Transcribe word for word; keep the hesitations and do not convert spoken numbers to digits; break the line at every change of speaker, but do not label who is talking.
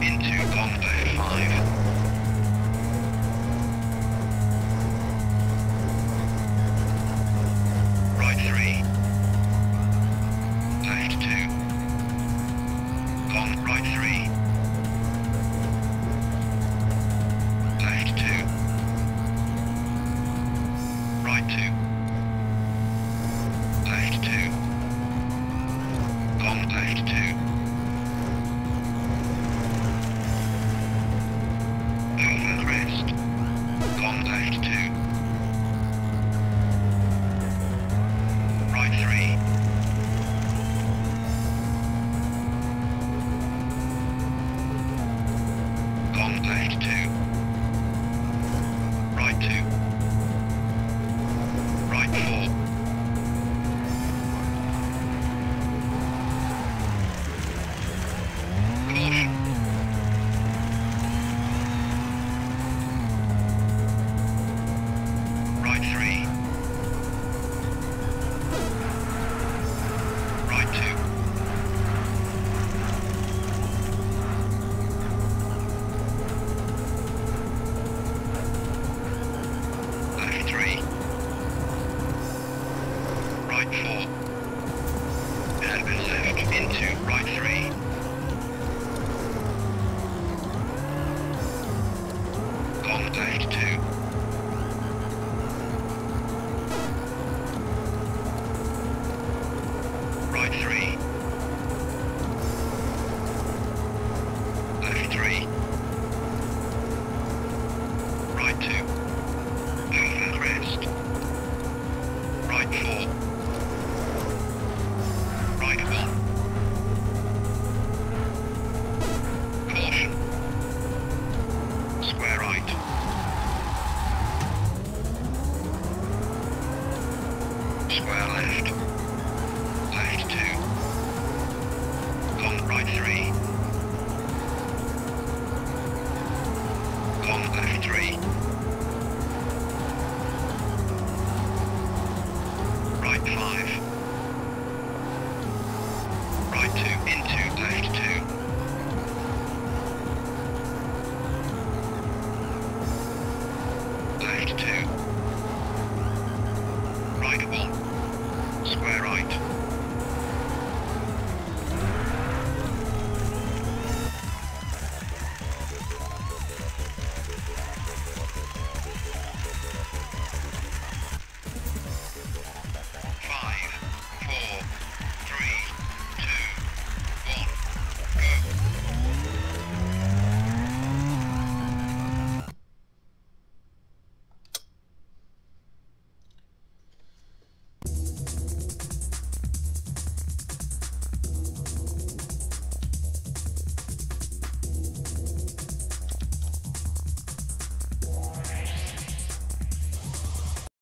into long left five. Right three. Left two. Long right three. Left two. Right two. Left two. Long left two. Over crest. Long left two. Right three. Long left two. Right two. Right four. Caution. Right three. Right two. Left three. Right four. Hairpin left into right three. Long left two. Right three. Left three. Right two. Over crest. Right four. Right one. Caution. Square right. Square left. Left two. Long right three. Long left three.